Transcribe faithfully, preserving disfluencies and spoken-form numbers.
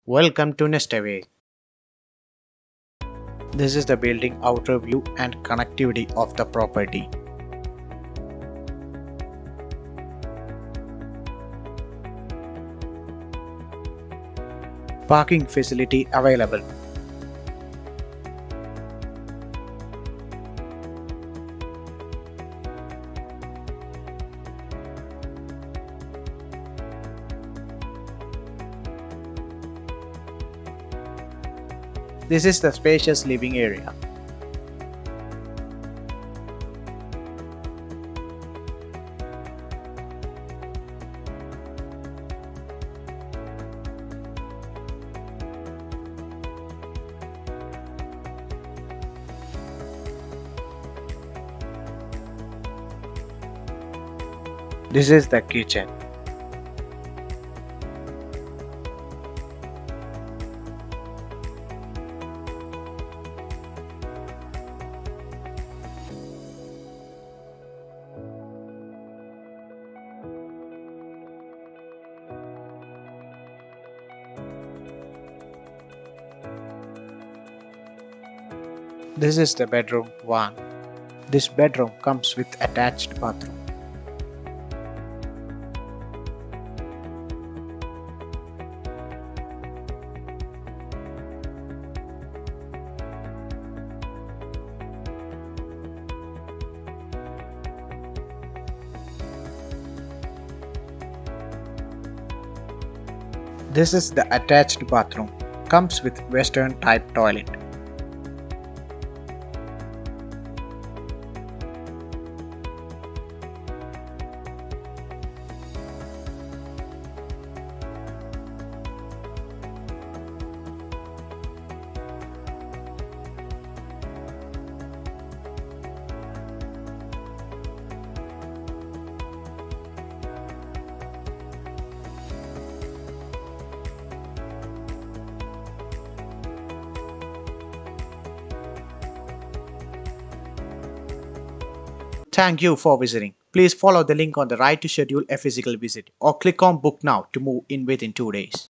Welcome to Nestaway. This is the building outer view and connectivity of the property. Parking facility available. This is the spacious living area. This is the kitchen. This is the bedroom one. This bedroom comes with attached bathroom. This is the attached bathroom. Comes with western type toilet. Thank you for visiting. Please follow the link on the right to schedule a physical visit or click on book now to move in within two days.